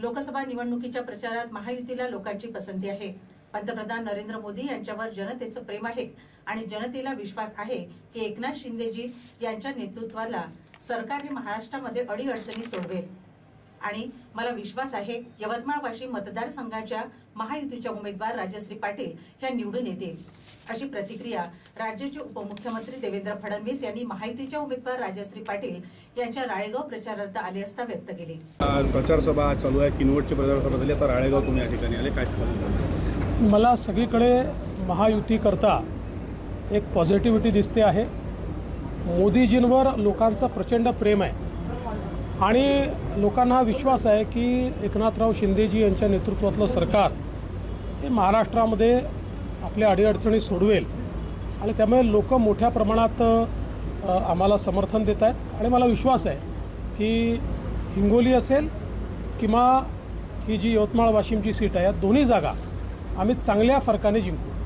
लोकसभा निवडणुकीच्या प्रचारात महायुतीला लोकांची पसंती आहे। पंतप्रधान नरेंद्र मोदी यांच्यावर जनतेचं प्रेम आहे आणि जनतेला विश्वास आहे की एकनाथ शिंदेजी यांच्या नेतृत्वाला सरकार हे महाराष्ट्रामध्ये अडीअडचणी सोडवेल आणि मला विश्वास आहे यवतमाळ वाशिम मतदारसंघाच्या महायुतीच्या उमेदवार राजश्री पाटील ह्या निवडून येतील, अशी प्रतिक्रिया राज्याचे उपमुख्यमंत्री देवेंद्र फडणवीस यांनी महायुतीच्या उमेदवार राजश्री पाटील यांच्या राळेगाव प्रचारार्थ आले असता व्यक्त केली। प्रचार सभा चालू आहे, किनवटची प्रचार सभा झाली, आता राळेगाव तुम्ही या ठिकाणी आले, काय सांगाल? मला सगळीकडे महायुती करता एक पॉझिटिव्हिटी दिसते आहे। मोदीजींवर लोकांचा प्रचंड प्रेम आहे आणि लोकांना विश्वास आहे की एकनाथराव शिंदेजी यांच्या नेतृत्वातलं सरकार हे महाराष्ट्रामध्ये आपल्या अडीअडचणी सोडवेल आणि त्यामुळे लोक मोठ्या प्रमाणात आम्हाला समर्थन देत आहेत आणि मला विश्वास आहे की हिंगोली असेल किंवा ही जी यवतमाळ वाशिमची सीट आहे या दोन्ही जागा आम्ही चांगल्या फरकाने जिंकू।